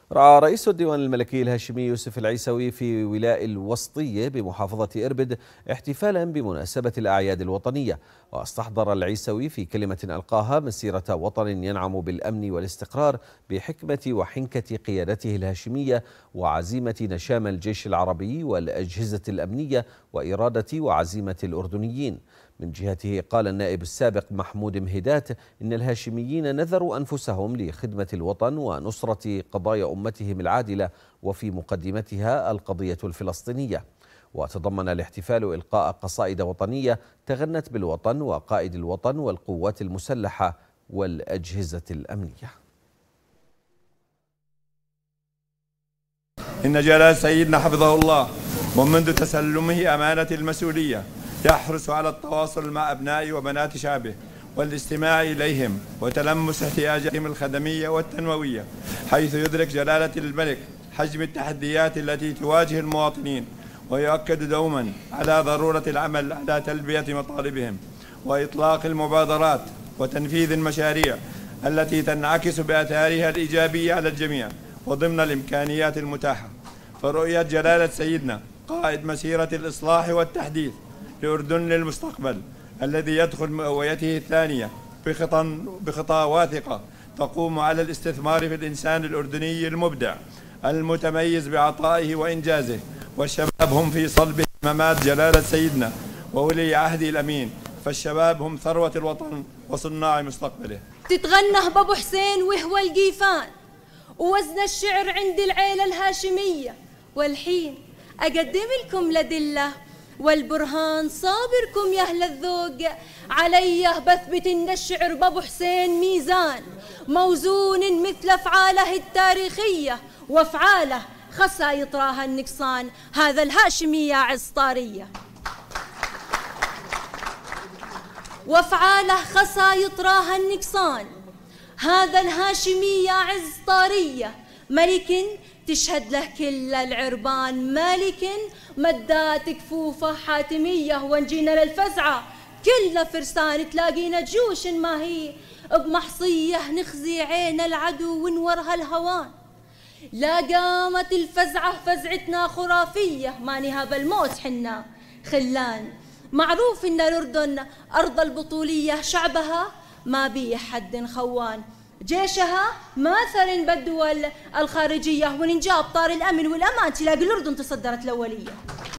رأى رئيس الديوان الملكي الهاشمي يوسف العيسوي في ولاء الوسطية بمحافظة إربد احتفالا بمناسبة الأعياد الوطنية. واستحضر العيسوي في كلمة ألقاها مسيرة وطن ينعم بالأمن والاستقرار بحكمة وحنكة قيادته الهاشمية وعزيمة نشام الجيش العربي والأجهزة الأمنية وإرادة وعزيمة الأردنيين. من جهته قال النائب السابق محمود مهدات إن الهاشميين نذروا أنفسهم لخدمة الوطن ونصرة قضايا أمتهم العادلة وفي مقدمتها القضية الفلسطينية. وتضمن الاحتفال إلقاء قصائد وطنية تغنت بالوطن وقائد الوطن والقوات المسلحة والأجهزة الأمنية. إن جلال سيدنا حفظه الله ومنذ تسلمه أمانة المسؤولية يحرص على التواصل مع أبناء وبنات شعبه والاستماع إليهم وتلمس احتياجاتهم الخدمية والتنموية، حيث يدرك جلالة الملك حجم التحديات التي تواجه المواطنين ويؤكد دوما على ضرورة العمل على تلبية مطالبهم وإطلاق المبادرات وتنفيذ المشاريع التي تنعكس بآثارها الإيجابية على الجميع وضمن الإمكانيات المتاحة. فرؤية جلالة سيدنا قائد مسيرة الإصلاح والتحديث لأردن للمستقبل الذي يدخل مئويته الثانية بخطى واثقة تقوم على الاستثمار في الإنسان الأردني المبدع المتميز بعطائه وإنجازه، والشباب هم في صلب هممات جلالة سيدنا وولي عهده الأمين، فالشباب هم ثروة الوطن وصناع مستقبله. تتغنى بابو حسين وهو القيفان ووزن الشعر عند العيلة الهاشمية، والحين أقدم لكم لدلة والبرهان صابركم يا أهل الذوق، عليه بثبت إن الشعر بابو حسين ميزان موزون مثل أفعاله التاريخية، وأفعاله خسا يطراها النقصان، هذا الهاشمي يا عز طارية، وأفعاله خسا يطراها النقصان، هذا الهاشمي يا عز طارية، ملك تشهد له كل العربان، ملك مدات كفوفه حاتمية، ونجينا للفزعة كل فرسان تلاقينا جيوش ما هي بمحصية، نخزي عين العدو ونورها الهوان، لا قامت الفزعة فزعتنا خرافية، ما نهاب الموت حنا خلان، معروف إن الأردن أرض البطولية، شعبها ما بيه حد خوان، جيشها ماثل بالدول الخارجية، وننجاب طار الأمن والأمان تلاقي الأردن تصدرت الأولية.